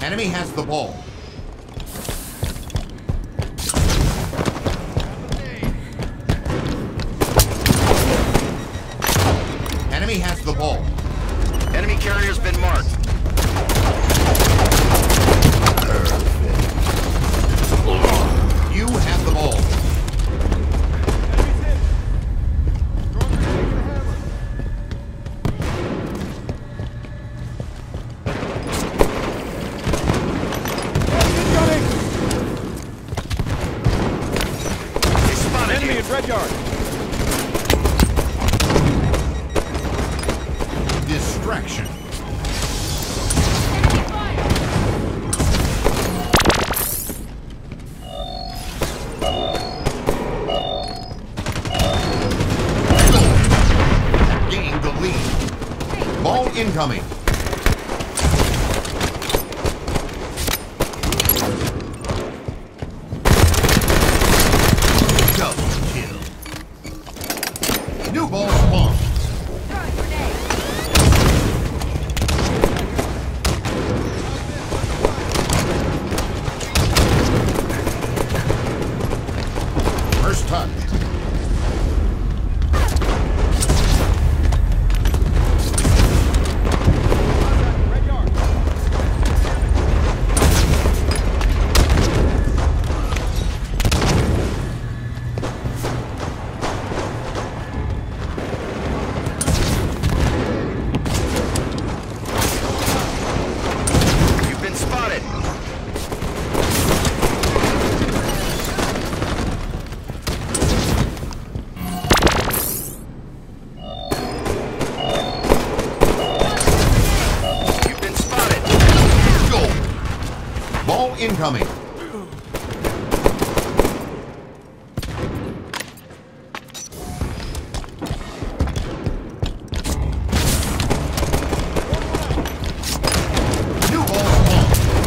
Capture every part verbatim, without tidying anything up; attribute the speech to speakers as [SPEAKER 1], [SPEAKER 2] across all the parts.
[SPEAKER 1] Enemy has the ball. Enemy has the ball.
[SPEAKER 2] Enemy carrier's been marked.
[SPEAKER 1] You have the ball.
[SPEAKER 3] Enemy in red yard.
[SPEAKER 1] Distraction. Gain the lead. Ball incoming. New ball spawn. First touch.
[SPEAKER 3] Red yard.
[SPEAKER 2] You've been spotted. You've been spotted.
[SPEAKER 1] Goal. Ball incoming. New ball spawn.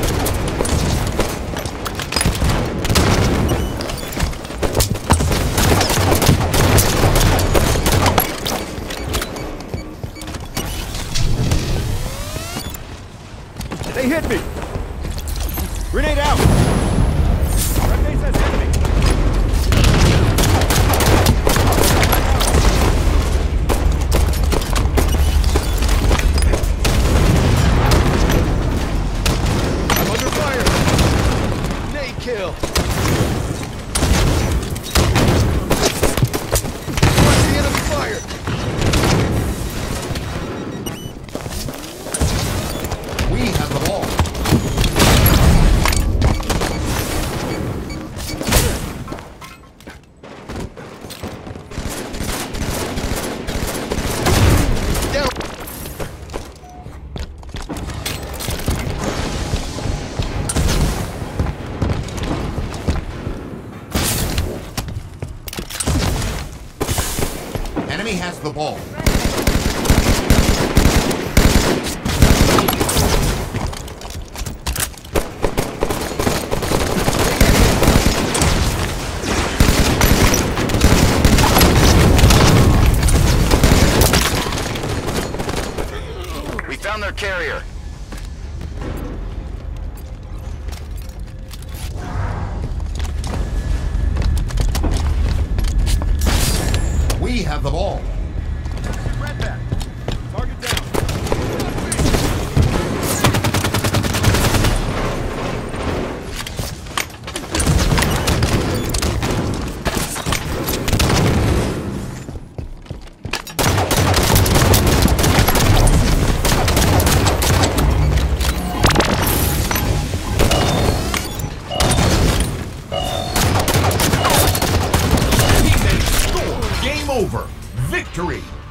[SPEAKER 3] They hit me. Grenade out. Red base has enemy. I'm under fire. Nade kill. Watch the enemy fire.
[SPEAKER 1] We have the ball.
[SPEAKER 2] Down.
[SPEAKER 1] Enemy has the ball.
[SPEAKER 2] We found their carrier.
[SPEAKER 1] We have the ball.
[SPEAKER 3] Red back. Target down.
[SPEAKER 1] Teammate score. Game over. Victory.